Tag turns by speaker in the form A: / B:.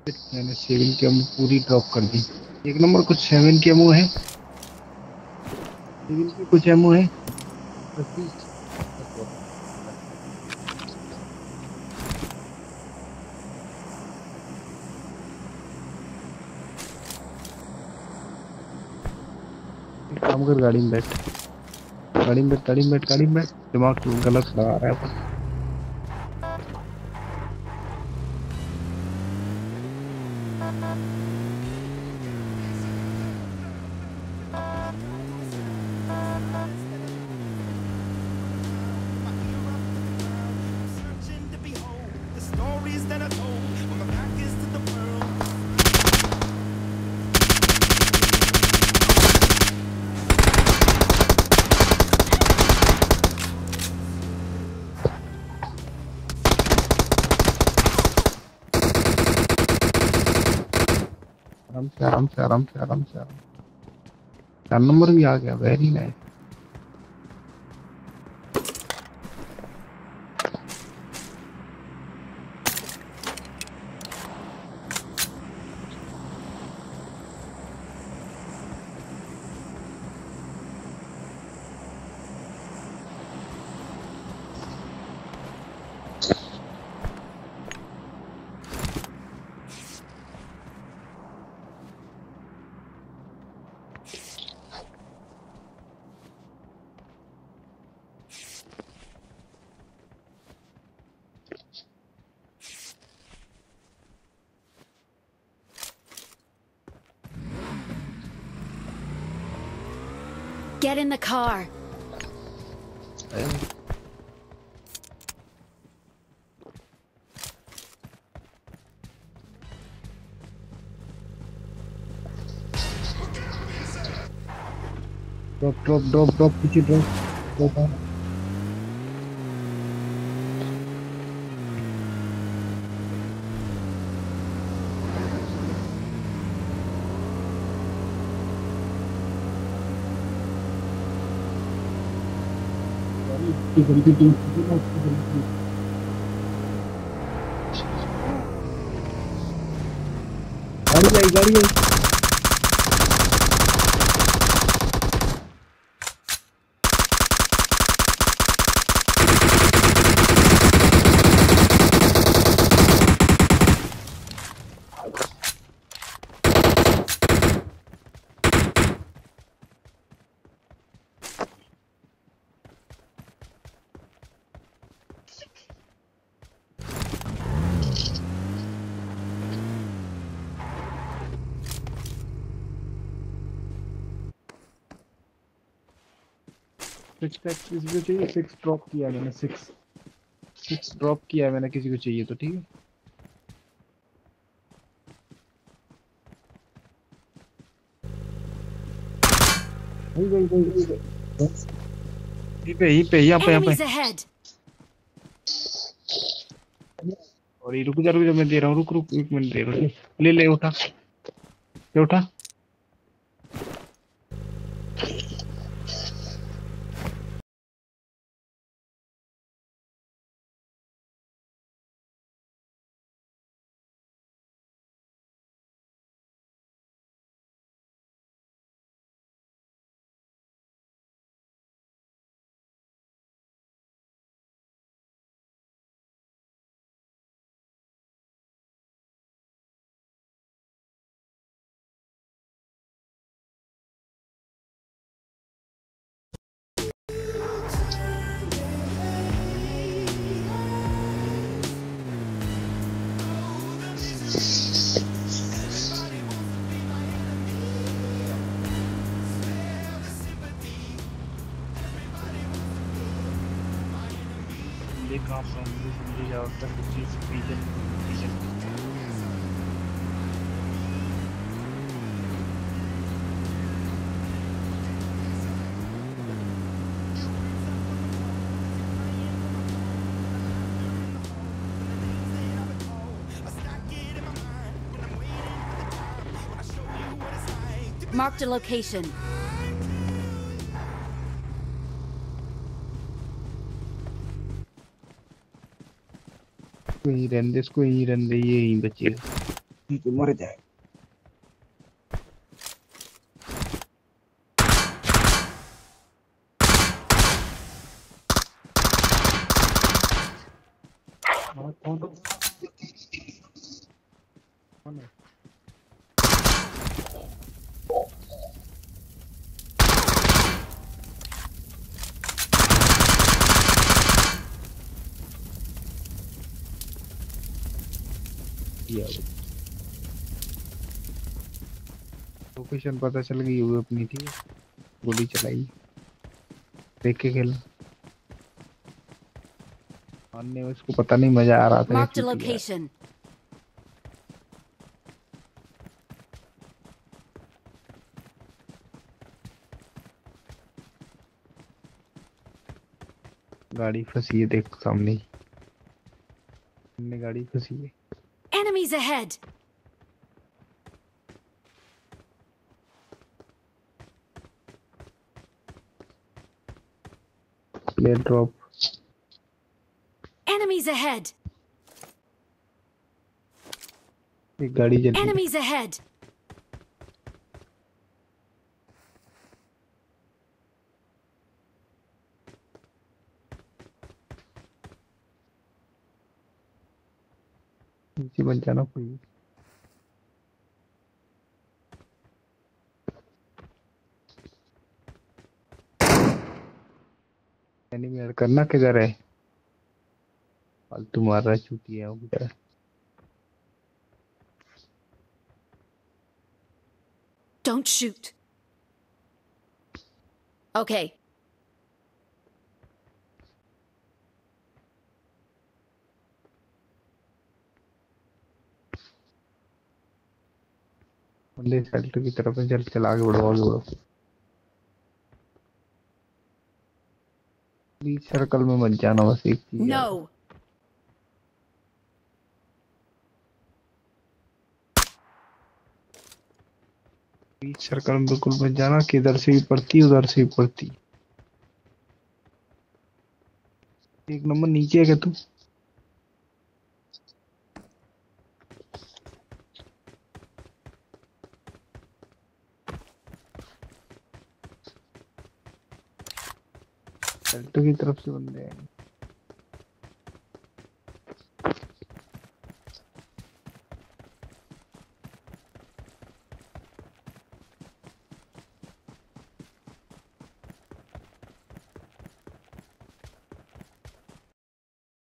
A: मैंने 7 की एमओ पूरी ड्रॉप कर दी। एक नंबर कुछ 7 की एमओ है, 7 की कुछ एमओ है। रखी एक काम कर, गाड़ी में बैठ, गाड़ी में बैठ, गाड़ी में बैठ, गाड़ी में बैठ। दिमाग तो गलत लगा रहा है अपन। आराम से, आराम से, आराम से, आराम से, आराम। 4 नंबर भी आ गया, very nice.
B: Get in the car.
A: Drop drop drop drop, पीछे ड्रॉप, ड्रॉप। गाड़ी आई, गाड़ी आई। सिक्स पैक किसी को चाहिए? 6 ड्रॉप किया मैंने, 6 ड्रॉप किया मैंने, किसी को चाहिए तो ठीक है। वही वही वही वही। यहीं पे यहाँ पे, यहाँ पे।
B: Enemies ahead.
A: और ये रुक जा, रुक जा, मैं दे रहा हूँ, रुक रुक, 1 मिनट दे रहा हूँ। ले ले, उठा, ये उठा। ये कहाँ से मुझे याद तक चीज reason reason.
B: Marked a location.
A: कोई रहने दे, इसको यहीं रहने दे, ये यहीं बचे। तो मर जाए। कौन कौन है? ये लोकेशन पता चल गई वो अपनी थी। गोली चलाई। देख के खेल। मारने में उसको पता नहीं मजा आ रहा था या
B: Marked a
A: चूतिया है।
B: location.
A: गाड़ी फंसी है देख सामने ही। सामने गाड़ी फंसी है।
B: Enemies ahead.
A: Play drop.
B: Enemies ahead.
A: एक गाड़ी जल रही है।
B: Enemies ahead.
A: नीचे बच जाना कोई। एनिमी ऐड करना किधर है? फालतू मार रहा है चूतिया वो किधर है?
B: Don't shoot. Okay.
A: बंदे सेल्टर की तरफ है। चल चल आगे बढ़ो आगे बढ़ो। बीच सर्कल में मत जाना बस एक चीज याद रख।
B: No.
A: बीच सर्कल में बिल्कुल मत जाना कि इधर से भी पड़ती उधर से भी पड़ती। एक नंबर नीचे है क्या तू? सेल्टर की तरफ से बंदे हैं।